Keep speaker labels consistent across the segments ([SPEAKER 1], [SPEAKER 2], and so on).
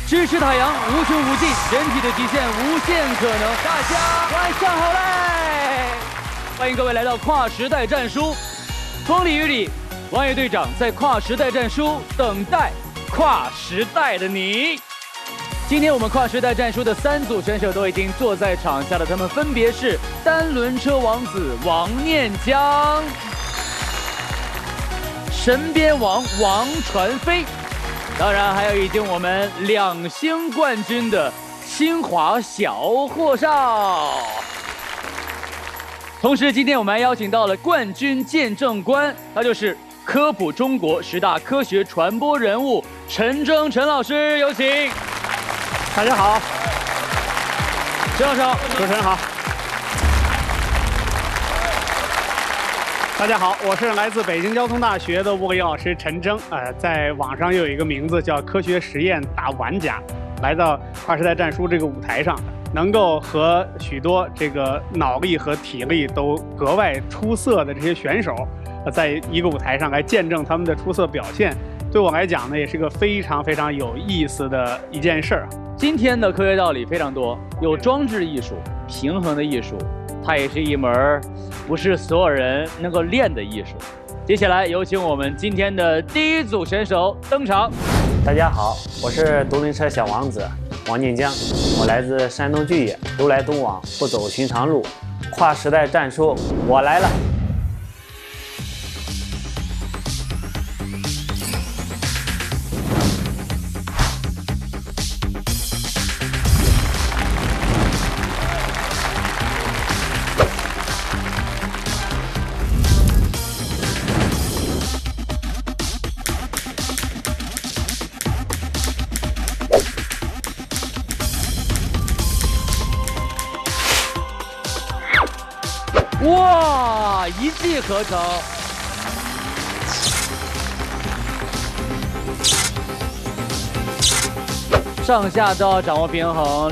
[SPEAKER 1] 支持太阳，无穷无尽，人体的极限，无限可能。大家晚上好嘞！欢迎各位来到跨时代战书，风里雨里，王野队长在跨时代战书等待跨时代的你。今天我们跨时代战书的3组选手都已经坐在场下了，他们分别是单轮车王子王念江、神边王王传飞，当然还有已经我们2星冠军的清华小霍少。同时，今天我们还邀请到了冠军见证官，他就是科普中国10大科学传播人物陈征陈老师，有请。
[SPEAKER 2] 大家好，
[SPEAKER 1] 陈老师好，
[SPEAKER 2] 主持人好。大家好，我是来自北京交通大学的物理老师陈征。在网上又有一个名字叫科学实验大玩家，来到跨时代战书这个舞台上，能够和许多这个脑力和体力都格外出色的这些选手，在一个舞台上来见证他们的出色表现，对我来讲呢，也是个非常非常有意思的一件事儿。
[SPEAKER 1] 今天的科学道理非常多，有装置艺术、平衡的艺术，它也是一门不是所有人能够练的艺术。接下来有请我们今天的第1组选手登场。
[SPEAKER 3] 大家好，我是独轮车小王子王念江，我来自山东巨野，独来独往，不走寻常路，跨时代战书，我来了。
[SPEAKER 1] 哇，一气呵成！上下都要掌握平衡。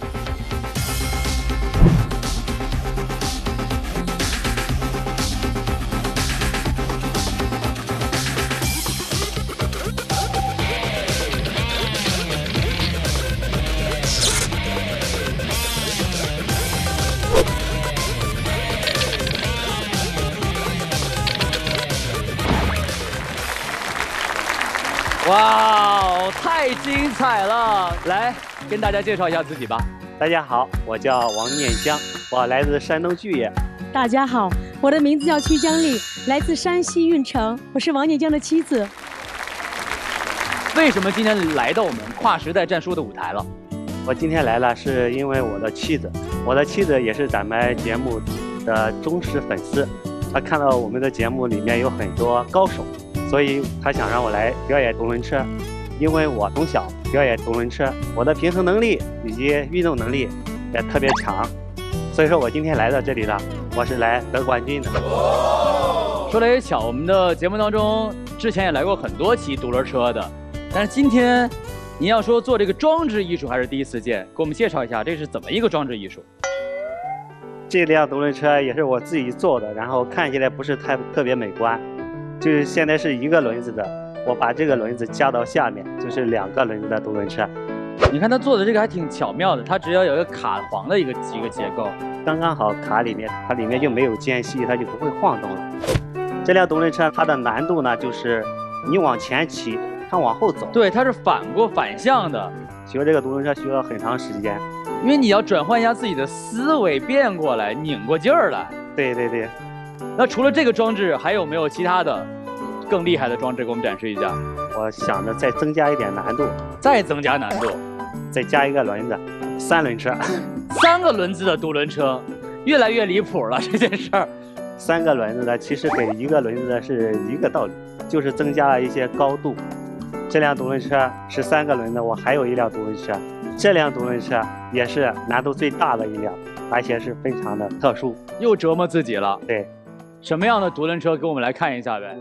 [SPEAKER 1] 哇，太精彩了！来，跟大家介绍一下自己吧。
[SPEAKER 3] 大家好，我叫王念江，我来自山东巨野。
[SPEAKER 4] 大家好，我的名字叫曲江丽，来自山西运城，我是王念江的妻子。
[SPEAKER 1] 为什么今天来到我们跨时代战书的舞台了？
[SPEAKER 3] 我今天来了，是因为我的妻子，也是咱们节目的忠实粉丝。她看到我们的节目里面有很多高手，所以她想让我来表演独轮车。因为我从小表演独轮车，我的平衡能力以及运动能力也特别强，所以说我今天来到这里了，我是来得冠军的。
[SPEAKER 1] 说来也巧，我们的节目当中之前也来过很多骑独轮车的，但是今天您要说做这个装置艺术还是第一次见，给我们介绍一下这是怎么一个装置艺术？
[SPEAKER 3] 这辆独轮车也是我自己做的，然后看起来不是特别美观，就是现在是1个轮子的。我把这个轮子加到下面，就是2个轮子的独轮车。
[SPEAKER 1] 你看他做的这个还挺巧妙的，它只要有一个卡簧的一个结构，
[SPEAKER 3] 刚刚好卡里面，它里面就没有间隙，它就不会晃动了。这辆独轮车它的难度呢，就是你往前骑，它往后走。
[SPEAKER 1] 对，它是反向的。
[SPEAKER 3] 学这个独轮车学了很长时间，
[SPEAKER 1] 因为你要转换一下自己的思维，变过来，拧过劲儿来。
[SPEAKER 3] 对对对。
[SPEAKER 1] 那除了这个装置，还有没有其他的？更厉害的装置给我们展示一下。
[SPEAKER 3] 我想着再增加一点难度，
[SPEAKER 1] 再增加难度，
[SPEAKER 3] 再加1个轮子，3轮车
[SPEAKER 1] ，3个轮子的独轮车，越来越离谱了这件事儿。
[SPEAKER 3] 3个轮子的其实给1个轮子的是一个道理，就是增加了一些高度。这辆独轮车是3个轮子，我还有一辆独轮车，这辆独轮车也是难度最大的一辆，而且是非常的特殊。
[SPEAKER 1] 又折磨自己了。
[SPEAKER 3] 对，
[SPEAKER 1] 什么样的独轮车给我们来看一下呗？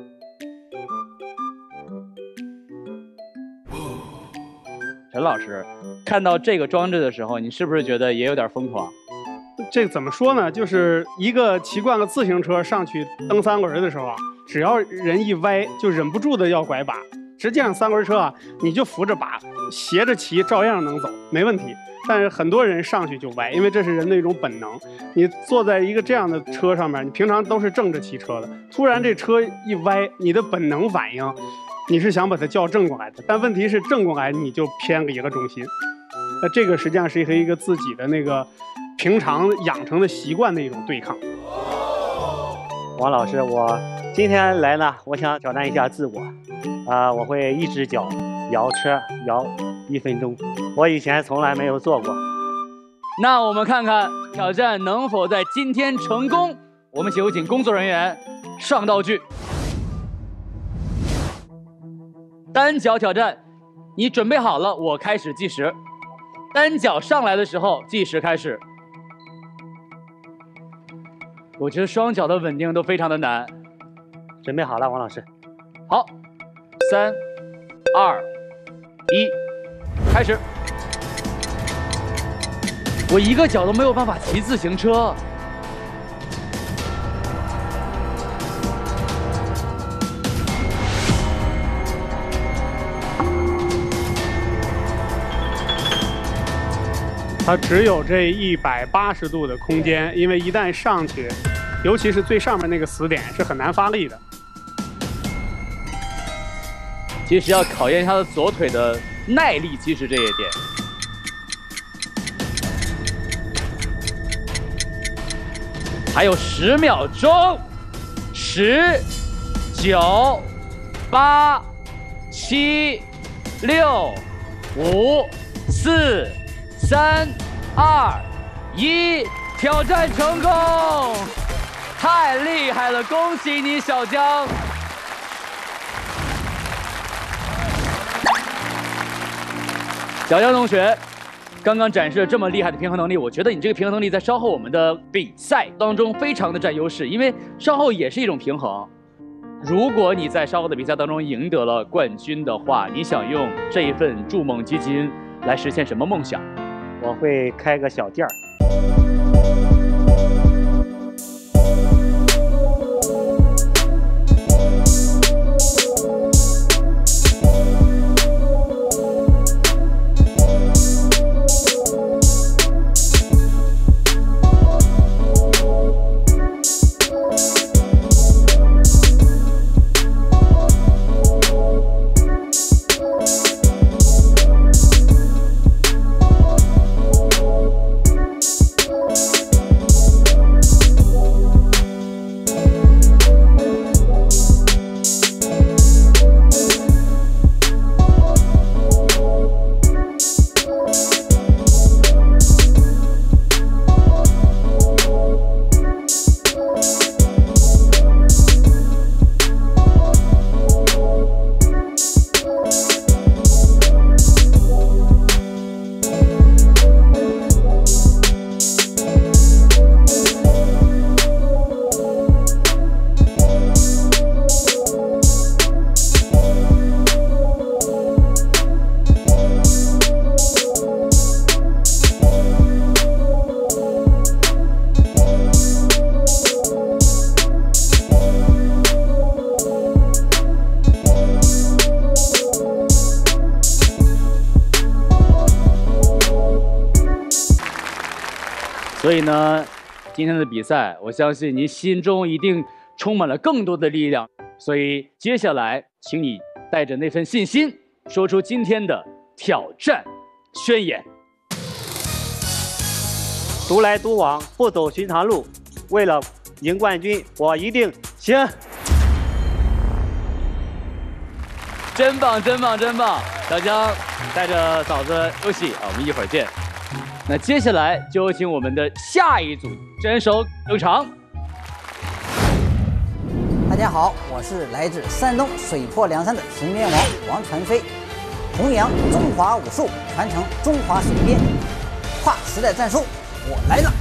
[SPEAKER 1] 陈老师，看到这个装置的时候，你是不是觉得也有点疯狂？
[SPEAKER 2] 这个怎么说呢？就是一个骑惯了自行车上去蹬3轮的时候啊，只要人一歪，就忍不住的要拐把。 实际上三轮车啊，你就扶着把，斜着骑照样能走，没问题。但是很多人上去就歪，因为这是人的一种本能。你坐在一个这样的车上面，你平常都是正着骑车的，突然这车一歪，你的本能反应，你是想把它校正过来的，但问题是正过来你就偏了一个重心。那这个实际上是和一个自己的那个平常养成的习惯的一种对抗。
[SPEAKER 3] 王老师，我今天来呢，我想挑战一下自我。我会一只脚摇车摇1分钟，我以前从来没有做过。
[SPEAKER 1] 那我们看看挑战能否在今天成功。我们有请工作人员上道具。单脚挑战，你准备好了，我开始计时。单脚上来的时候，计时开始。我觉得双脚的稳定都非常的难。
[SPEAKER 3] 准备好了，王老师。
[SPEAKER 1] 好，3、2、1，开始。我一个脚都没有办法骑自行车。
[SPEAKER 2] 它只有这180度的空间，因为一旦上去，尤其是最上面那个死点是很难发力的。
[SPEAKER 1] 其实要考验他的左腿的耐力，其实这一点。还有10秒钟，10、9、8、7、6、5、4、3、2、1，挑战成功！太厉害了，恭喜你，小江！小江同学，刚刚展示了这么厉害的平衡能力，我觉得你这个平衡能力在稍后我们的比赛当中非常的占优势，因为稍后也是一种平衡。如果你在稍后的比赛当中赢得了冠军的话，你想用这一份筑梦基金来实现什么梦想？
[SPEAKER 3] 我会开个小店儿。
[SPEAKER 1] 所以呢，今天的比赛，我相信您心中一定充满了更多的力量。所以接下来，请你带着那份信心，说出今天的挑战宣言。
[SPEAKER 3] 独来独往，不走寻常路，为了赢冠军，我一定行！
[SPEAKER 1] 真棒，真棒，真棒！小江带着嫂子休息啊，我们一会儿见。那接下来就有请我们的下一组选手登场。
[SPEAKER 5] 大家好，我是来自山东水泊梁山的平面王王传飞，弘扬中华武术，传承中华水边，跨时代战术，我来了！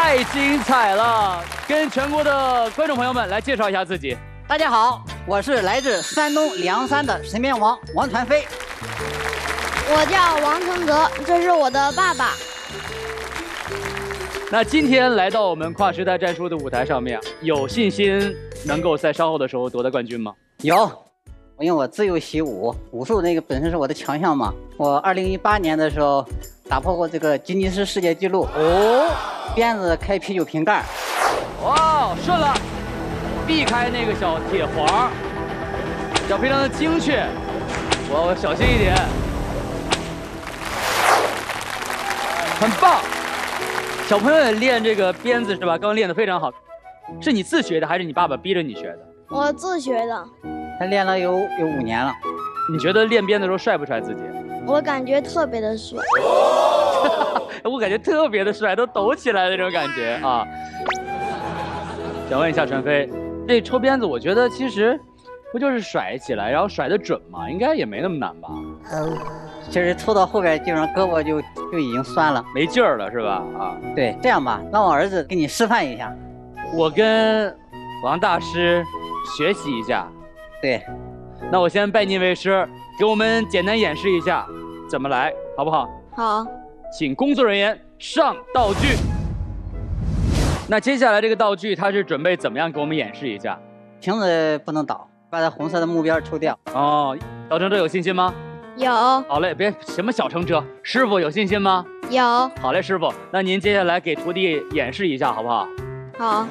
[SPEAKER 1] 太精彩了！跟全国的观众朋友们来介绍一下自己。
[SPEAKER 5] 大家好，我是来自山东凉山的神鞭王王传飞。
[SPEAKER 6] 我叫王承泽，这是我的爸爸。
[SPEAKER 1] 那今天来到我们跨时代战术的舞台上面，有信心能够在稍后的时候夺得冠军吗？
[SPEAKER 5] 有，因为我自幼习武，武术那个本身是我的强项嘛。我2018年的时候打破过这个吉尼斯世界纪录哦，鞭子开啤酒瓶盖。
[SPEAKER 1] 哇，顺了，避开那个小铁环，脚非常的精确，我小心一点，很棒。小朋友也练这个鞭子是吧？刚刚练得非常好，是你自学的还是你爸爸逼着你学的？
[SPEAKER 6] 我自学的。
[SPEAKER 5] 他练了有5年了。
[SPEAKER 1] 你觉得练鞭的时候帅不帅自己？
[SPEAKER 6] 我感觉特别的帅。
[SPEAKER 1] 我感觉特别的帅，都抖起来的那种感觉啊！想问一下传飞，这抽鞭子，我觉得其实不就是甩起来，然后甩得准吗？应该也没那么难吧？
[SPEAKER 5] 其实抽到后边，基本上胳膊就已经酸了，
[SPEAKER 1] 没劲儿了是吧？啊，
[SPEAKER 5] 对，这样吧，让我儿子给你示范一下。
[SPEAKER 1] 我跟王大师学习一下。
[SPEAKER 5] 对，
[SPEAKER 1] 那我先拜您为师，给我们简单演示一下怎么来，好不好？
[SPEAKER 6] 好。
[SPEAKER 1] 请工作人员上道具。那接下来这个道具，它是准备怎么样给我们演示一下？
[SPEAKER 5] 瓶子不能倒，把它红色的木边抽掉。
[SPEAKER 1] 哦，小程哲有信心吗？
[SPEAKER 6] 有。
[SPEAKER 1] 好嘞，别什么小程哲，师傅有信心吗？
[SPEAKER 6] 有。
[SPEAKER 1] 好嘞，师傅，那您接下来给徒弟演示一下，好不好？
[SPEAKER 6] 好。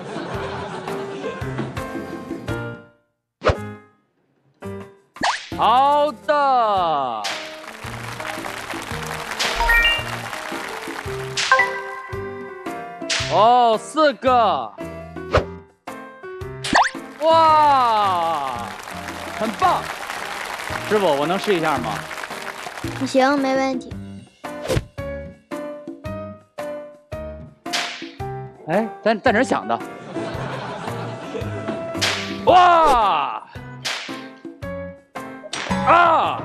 [SPEAKER 1] 好的。哦，4个。哇，很棒。师傅，我能试一下吗？
[SPEAKER 6] 行，没问题。
[SPEAKER 1] 哎，在哪儿想的？哇！啊！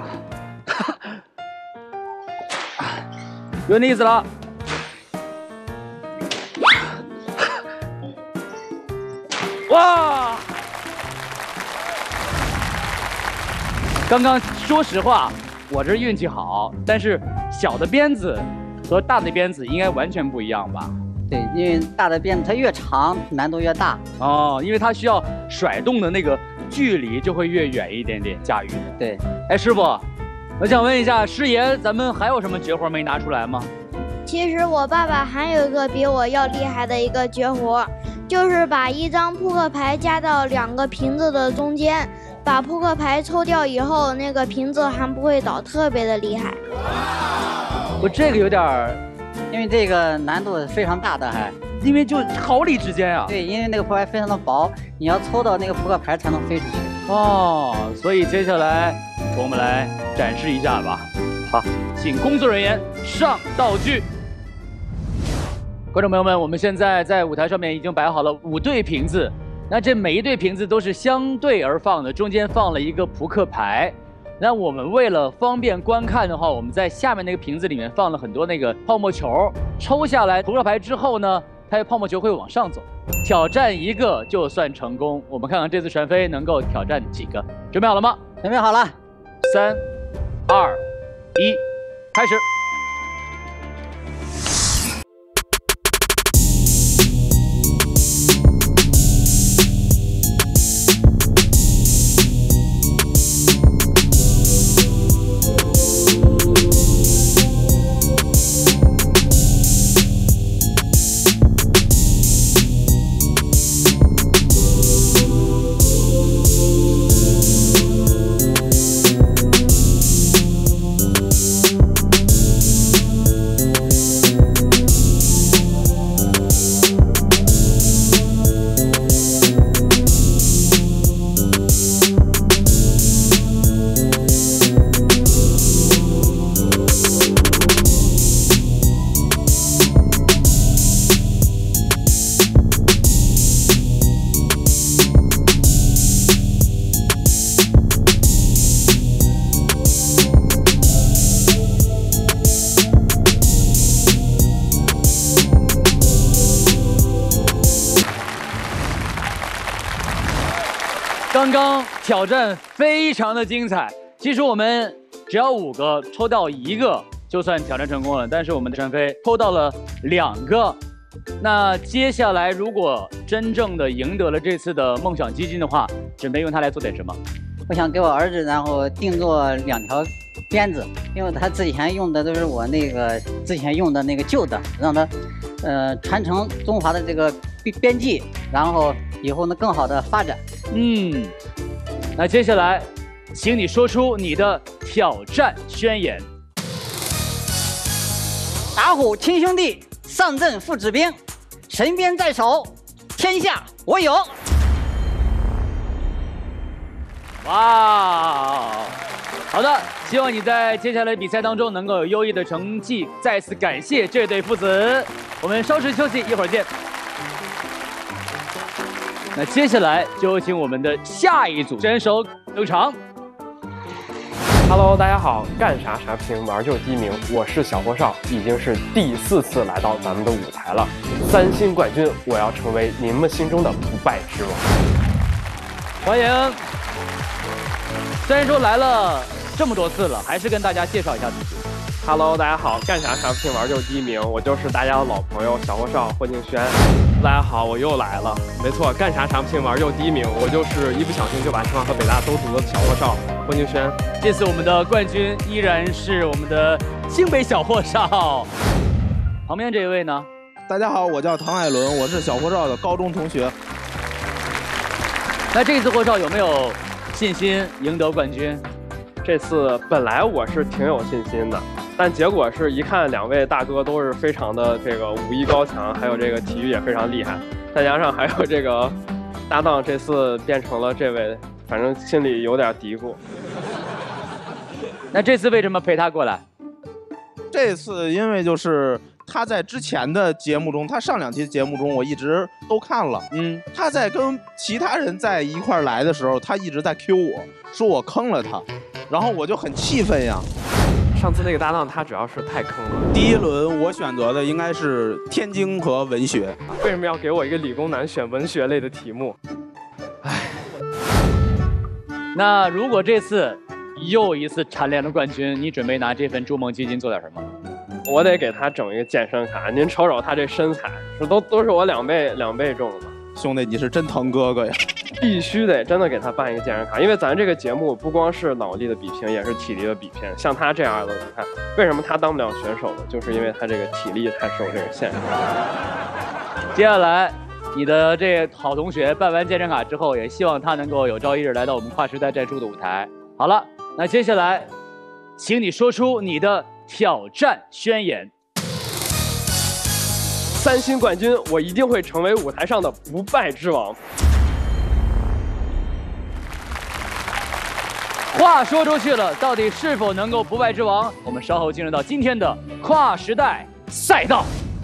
[SPEAKER 1] 有点意思了。哇！刚刚说实话，我这运气好，但是小的鞭子和大的鞭子应该完全不一样吧？
[SPEAKER 5] 对，因为大的鞭子它越长，难度越大。
[SPEAKER 1] 哦，因为它需要甩动的那个距离就会越远一点点，驾驭的。
[SPEAKER 5] 对。
[SPEAKER 1] 哎，师傅，我想问一下，师爷，咱们还有什么绝活没拿出来吗？
[SPEAKER 6] 其实我爸爸还有一个比我要厉害的一个绝活，就是把一张扑克牌夹到2个瓶子的中间，把扑克牌抽掉以后，那个瓶子还不会倒，特别的厉害。
[SPEAKER 1] 我这个有点儿，
[SPEAKER 5] 因为这个难度非常大的，还
[SPEAKER 1] 因为就毫厘之间啊。
[SPEAKER 5] 对，因为那个扑克牌非常的薄，你要抽到那个扑克牌才能飞出去。
[SPEAKER 1] 哦，所以接下来我们来展示一下吧。好，请工作人员上道具。观众朋友们，我们现在在舞台上面已经摆好了5对瓶子，那这每一对瓶子都是相对而放的，中间放了一个扑克牌。那我们为了方便观看的话，我们在下面那个瓶子里面放了很多那个泡沫球，抽下来扑克牌之后呢，它的泡沫球会往上走，挑战1个就算成功。我们看看这次传飞能够挑战几个？准备好了吗？
[SPEAKER 5] 准备好了。
[SPEAKER 1] 3、2、1，开始。 刚刚挑战非常的精彩，其实我们只要5个抽到1个就算挑战成功了，但是我们的陈飞抽到了2个。那接下来如果真正的赢得了这次的梦想基金的话，准备用它来做点什么？
[SPEAKER 5] 我想给我儿子，然后定做2条鞭子，因为他之前用的都是我那个之前用的那个旧的，让他传承中华的这个编辑，然后以后呢更好的发展。
[SPEAKER 1] 那接下来，请你说出你的挑战宣言。
[SPEAKER 5] 打虎亲兄弟，上阵父子兵，神鞭在手，天下我有。
[SPEAKER 1] 哇，好的，希望你在接下来比赛当中能够有优异的成绩。再次感谢这对父子，我们稍事休息，一会儿见。那接下来就有请我们的下一组选手登场。
[SPEAKER 7] Hello， 大家好，干啥啥不行，玩就第1名。我是小霍少，已经是第4次来到咱们的舞台了。3星冠军，我要成为你们心中的不败之王。
[SPEAKER 1] 欢迎。虽然说来了这么多次了，还是跟大家介绍一下自己。
[SPEAKER 7] Hello， 大家好，干啥啥不行，玩就第1名。我就是大家的老朋友小霍少霍敬轩。大家好，我又来了。没错，干啥啥不行，玩就第1名。我就是一不小心就把清华和北大都读的小霍少霍敬轩。
[SPEAKER 1] 这次我们的冠军依然是我们的清北小霍少。旁边这一位呢？
[SPEAKER 8] 大家好，我叫唐海伦，我是小霍少的高中同学。
[SPEAKER 1] 那这次霍少有没有信心赢得冠军？
[SPEAKER 7] 这次本来我是挺有信心的，但结果是一看2位大哥都是非常的这个武艺高强，还有这个体育也非常厉害，再加上还有这个搭档这次变成了这位，反正心里有点嘀咕。
[SPEAKER 1] 那这次为什么陪他过来？
[SPEAKER 8] 这次因为就是他在之前的节目中，他上2期节目中我一直都看了，他在跟其他人在一块来的时候，他一直在 Q 我说我坑了他，然后我就很气愤呀。
[SPEAKER 7] 上次那个搭档他主要是太坑了。
[SPEAKER 8] 第1轮我选择的应该是天津和文学，
[SPEAKER 7] 为什么要给我一个理工男选文学类的题目？
[SPEAKER 1] 那如果这次又一次蝉联了冠军，你准备拿这份筑梦基金做点什么？
[SPEAKER 7] 我得给他整一个健身卡，您瞅瞅他这身材，都是我2倍重的。
[SPEAKER 8] 兄弟，你是真疼哥哥呀！
[SPEAKER 7] 必须得真的给他办一个健身卡，因为咱这个节目不光是脑力的比拼，也是体力的比拼。像他这样的，你看为什么他当不了选手呢？就是因为他这个体力太受这个限制。
[SPEAKER 1] 接下来，你的这个好同学办完健身卡之后，也希望他能够有朝一日来到我们跨时代战术的舞台。好了，那接下来，请你说出你的挑战宣言。
[SPEAKER 7] 3星冠军，我一定会成为舞台上的不败之王。
[SPEAKER 1] 话说出去了，到底是否能够不败之王？我们稍后进入到今天的跨时代赛道。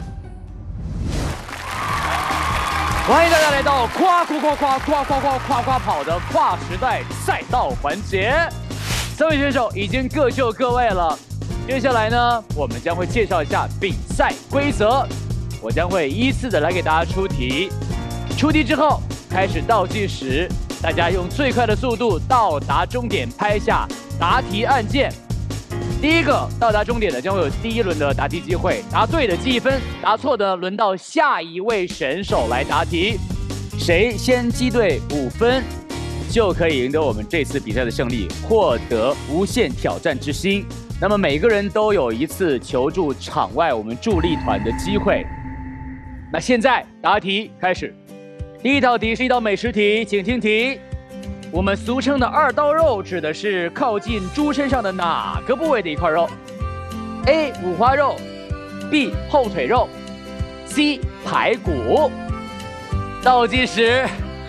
[SPEAKER 1] 欢迎大家来到夸跑的跨时代赛道环节。3位选手已经各就各位了，接下来呢，我们将会介绍一下比赛规则。我将会依次的来给大家出题，出题之后开始倒计时，大家用最快的速度到达终点，拍下答题按键。第一个到达终点的将会有第1轮的答题机会，答对的记1分，答错的轮到下一位选手来答题，谁先击对5分，就可以赢得我们这次比赛的胜利，获得无限挑战之星。那么每个人都有1次求助场外我们助力团的机会。那现在答题开始，第一道题是一道美食题，请听题。我们俗称的2刀肉指的是靠近猪身上的哪个部位的一块肉 ？A. 五花肉 ，B. 后腿肉 ，C. 排骨。倒计时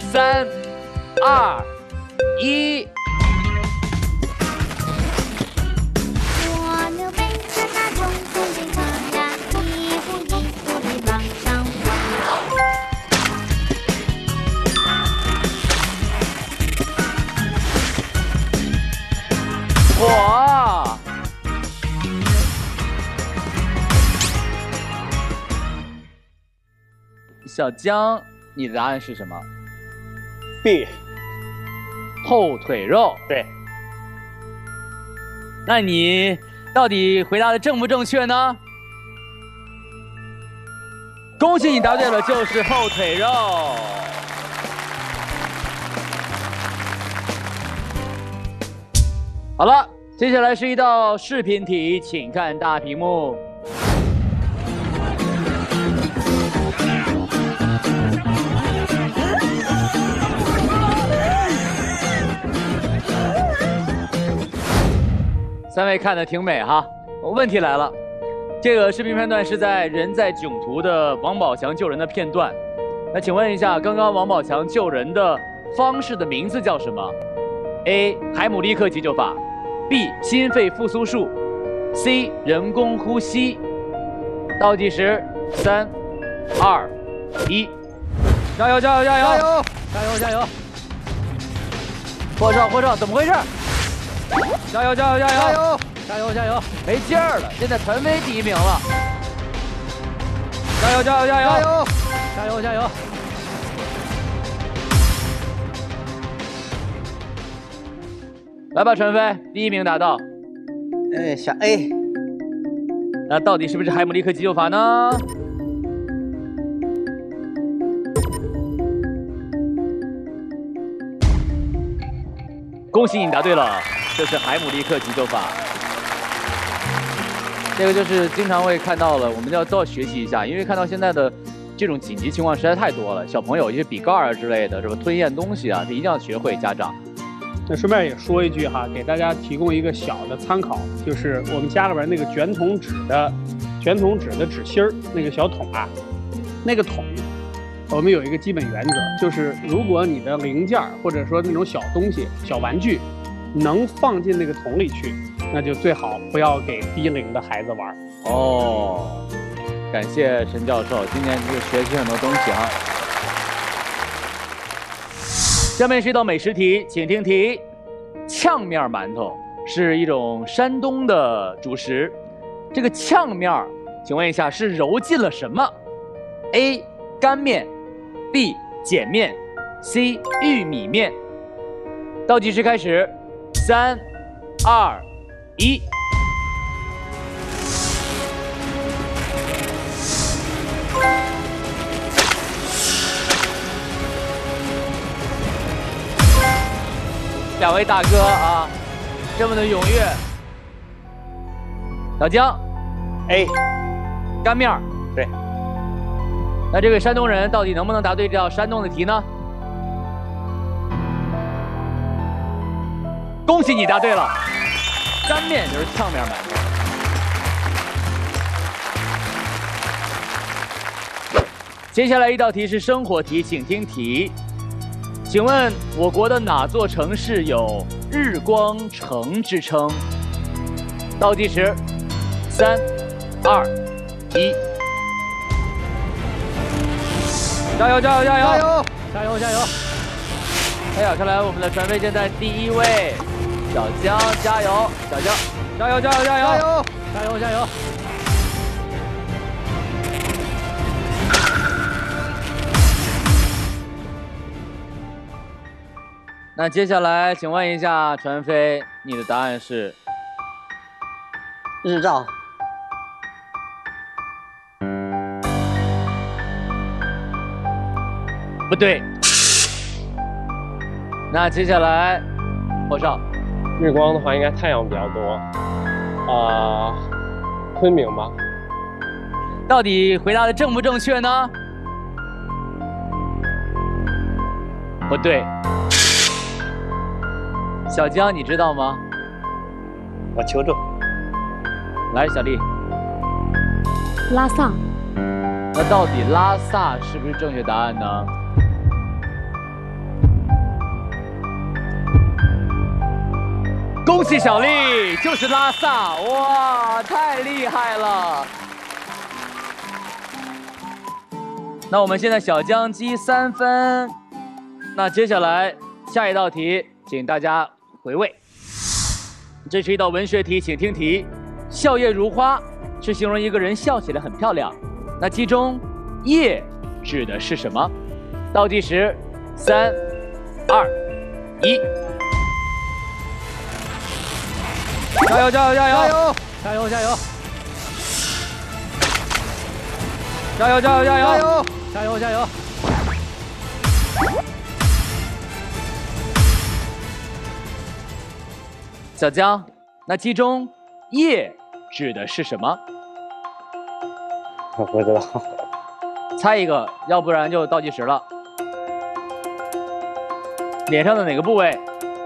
[SPEAKER 1] ，3、2、1。哇！小江，你的答案是什么
[SPEAKER 7] ？B。
[SPEAKER 1] 后腿肉。
[SPEAKER 3] 对。
[SPEAKER 1] 那你到底回答的正不正确呢？恭喜你答对了，就是后腿肉。好了，接下来是一道视频题，请看大屏幕。3位看的挺美哈。问题来了，这个视频片段是在人在囧途的王宝强救人的片段。那请问一下，刚刚王宝强救人的方式的名字叫什么 ？A. 海姆立克急救法 ，B. 心肺复苏术 ，C. 人工呼吸。倒计时，3、2、1，加油！加油！加油！加油！加油！加油！霍少，怎么回事？加油！加油！加油！加油！加油！加油！没劲儿了，现在传飞第1名了。加油！加油！加油！加油！加油！加油！来吧，传飞，第1名达到。
[SPEAKER 5] 小 A。
[SPEAKER 1] 那到底是不是海姆立克急救法呢？恭喜你答对了，这是海姆立克急救法。这个就是经常会看到了，我们都要学习一下，因为看到现在的这种紧急情况实在太多了，小朋友一些比盖啊之类的，什么吞咽东西啊，这一定要学会，家长。
[SPEAKER 2] 那顺便也说一句哈，给大家提供一个小的参考，就是我们家里边那个卷筒纸的纸芯儿，那个小桶啊，那个桶，我们有一个基本原则，就是如果你的零件或者说那种小东西、小玩具能放进那个桶里去，那就最好不要给低龄的孩子玩。
[SPEAKER 1] 哦，感谢陈教授，今年就学习很多东西哈。下面是一道美食题，请听题：炝面馒头是一种山东的主食，这个炝面，请问一下是揉进了什么 ？A. 干面 ，B. 碱面 ，C. 玉米面。倒计时开始，3、2、1。2位大哥啊，这么的踊跃。老姜
[SPEAKER 3] ，A，
[SPEAKER 1] 干面儿，
[SPEAKER 3] 对。
[SPEAKER 1] 那这位山东人到底能不能答对这道山东的题呢？恭喜你答对了，干面就是炝面馒头。接下来一道题是生活题，请听题。请问我国的哪座城市有日光城之称？倒计时，3、2、1。加油！加油！加油！加油！加油！加油！哎呀，看来我们的传飞现在第1位，小姜加油！小姜，加油！加油！加油！加油！加油！加油！那接下来，请问一下传飞，你的答案是？
[SPEAKER 5] 日照。
[SPEAKER 1] 不对。那接下来，霍少。
[SPEAKER 7] 日光的话，应该太阳比较多。昆明吧。
[SPEAKER 1] 到底回答的正不正确呢？不对。小姜，你知道吗？
[SPEAKER 3] 我求助。
[SPEAKER 1] 来，小丽。
[SPEAKER 4] 拉萨。
[SPEAKER 1] 那到底拉萨是不是正确答案呢？恭喜小丽，就是拉萨！哇，太厉害了！那我们现在小姜积3分。那接下来下一道题，请大家回味。这是一道文学题，请听题：笑靥如花是形容一个人笑起来很漂亮，那其中“靥”指的是什么？倒计时，3、2、1。 加油加油加油
[SPEAKER 2] 加油
[SPEAKER 1] 加油加油！加油加油加油
[SPEAKER 2] 加油
[SPEAKER 1] 加油加油！小江，那其中“叶”指的是什么？
[SPEAKER 3] 我不知道。
[SPEAKER 1] 猜一个，要不然就倒计时了。脸上的哪个部位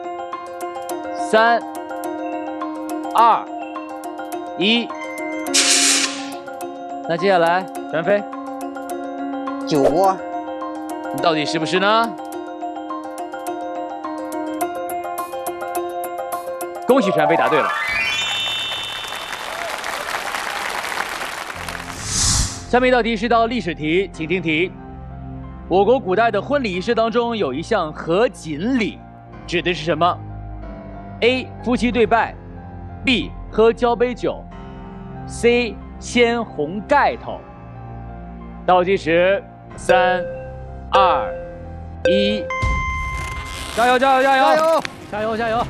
[SPEAKER 1] ？3、2、1。那接下来，全飞，
[SPEAKER 5] 酒窝，
[SPEAKER 1] 你到底是不是呢？恭喜全飞答对了。下面一道题是一道历史题，请听题。我国古代的婚礼仪式当中有一项合卺礼，指的是什么 ？A. 夫妻对拜 ，B. 喝交杯酒 ，C. 掀红盖头。倒计时，3、2、1，加油加油加油
[SPEAKER 2] 加油
[SPEAKER 1] 加油加油！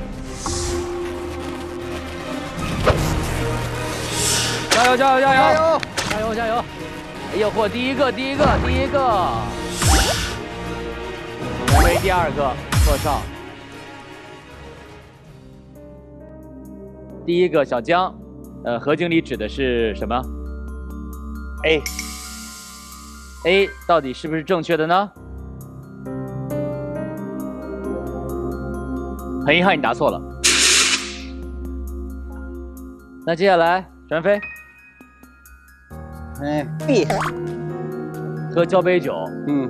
[SPEAKER 1] 加油加油加油
[SPEAKER 2] 加油！
[SPEAKER 1] 加油加油！哎呦嚯，第一个，全飞第二个，贺少。第一个小江，何经理指的是什么 ？A 到底是不是正确的呢？很遗憾，你答错了。那接下来全飞。
[SPEAKER 5] B，
[SPEAKER 1] 喝交杯酒。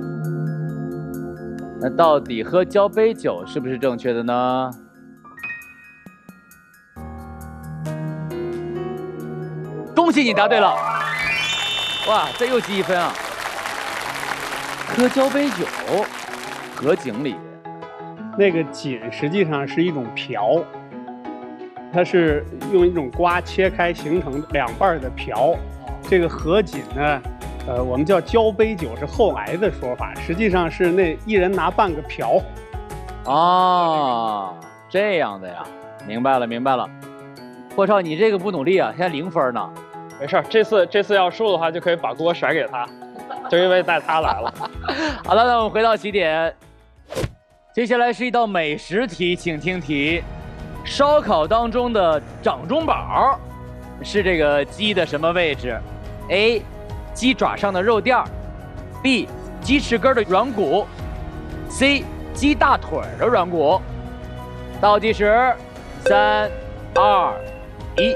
[SPEAKER 1] 那到底喝交杯酒是不是正确的呢？恭喜你答对了！哇，这又积1分啊！喝交杯酒，合卺礼。
[SPEAKER 2] 那个锦实际上是一种瓢，它是用一种瓜切开形成2半的瓢。这个合卺呢，我们叫交杯酒是后来的说法，实际上是那一人拿半个瓢。
[SPEAKER 1] 哦，这样的呀，明白了明白了。霍少，你这个不努力啊，现在0分呢。
[SPEAKER 7] 没事，这次要输的话，就可以把锅甩给他，就因为带他来了。
[SPEAKER 1] 好了，那我们回到起点。接下来是一道美食题，请听题：烧烤当中的掌中宝是这个鸡的什么位置 ？A. 鸡爪上的肉垫儿 ，B. 鸡翅根的软骨 ，C. 鸡大腿的软骨。倒计时，3、2、1。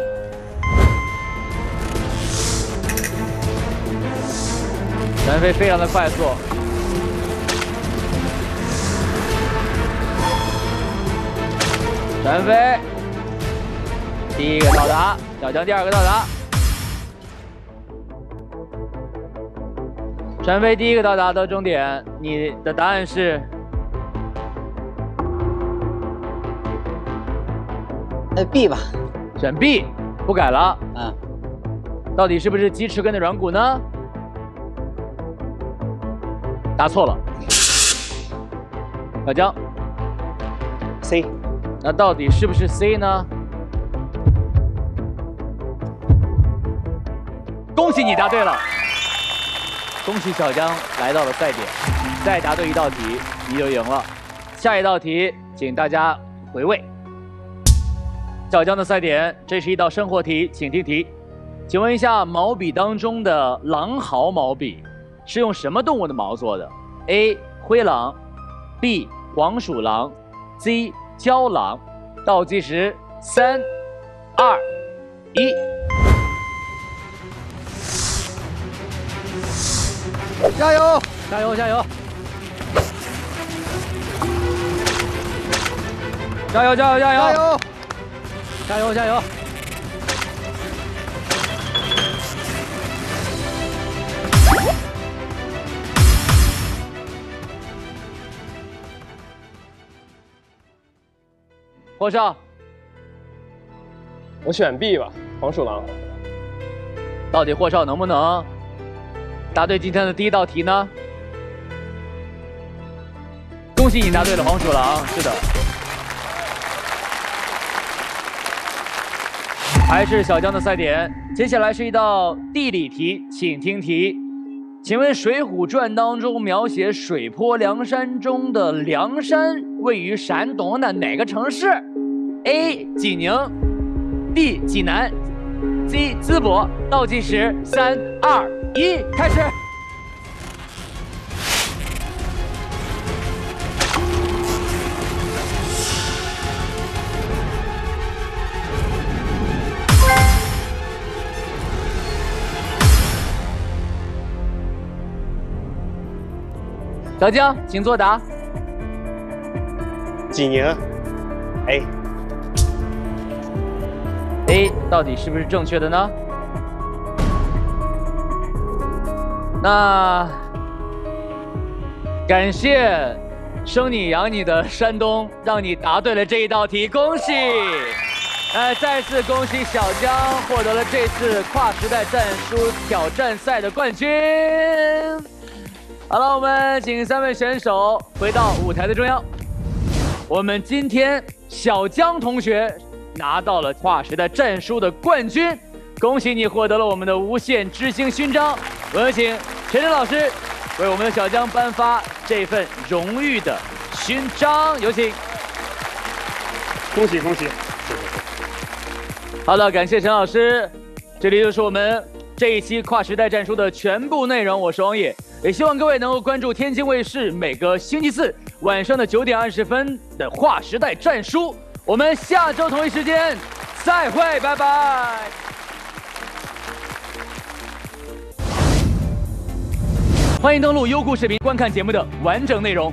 [SPEAKER 1] 全飞非常的快速。全飞，第一个到达，小江第2个到达。全飞第1个到达到终点，你的答案是
[SPEAKER 5] ？B 吧。
[SPEAKER 1] 选 B， 不改了。到底是不是鸡翅根的软骨呢？答错了。小江
[SPEAKER 5] C。
[SPEAKER 1] 那到底是不是 C 呢？恭喜你答对了，恭喜小江来到了赛点，再答对1道题你就赢了。下一道题，请大家回味。小江的赛点，这是一道生活题，请听题。请问一下，毛笔当中的狼毫毛笔是用什么动物的毛做的 ？A. 灰狼 ，B. 黄鼠狼 ，C. 郊狼。倒计时，3、2、1。
[SPEAKER 2] 加油！
[SPEAKER 1] 加油！加油！加油！加油！加油！
[SPEAKER 2] 加油！
[SPEAKER 1] 加油！加油！霍少，
[SPEAKER 7] 我选 B 吧，黄鼠狼。
[SPEAKER 1] 到底霍少能不能答对今天的第1道题呢？恭喜你答对了黄鼠狼，是的。 还是小江的赛点。接下来是一道地理题，请听题。请问《水浒传》当中描写水泊梁山中的梁山位于山东的哪个城市 ？A. 济宁 ，B. 济南 ，C. 淄博。倒计时3、2、1，开始。小江，请作答。
[SPEAKER 3] 济宁
[SPEAKER 1] A 到底是不是正确的呢？那感谢生你养你的山东，让你答对了这一道题，恭喜！再次恭喜小江获得了这次跨时代战书挑战赛的冠军。好了，我们请3位选手回到舞台的中央。我们今天小江同学拿到了跨时代战书的冠军，恭喜你获得了我们的无限之星勋章。我有请陈真老师为我们的小江颁发这份荣誉的勋章，有请。
[SPEAKER 2] 恭喜恭喜！
[SPEAKER 1] 好的，感谢陈老师。这里就是我们这一期跨时代战书的全部内容。我是王野。也希望各位能够关注天津卫视每个星期四晚上的9点20分的划时代战书。我们下周同一时间再会，拜拜。欢迎登录优酷视频观看节目的完整内容。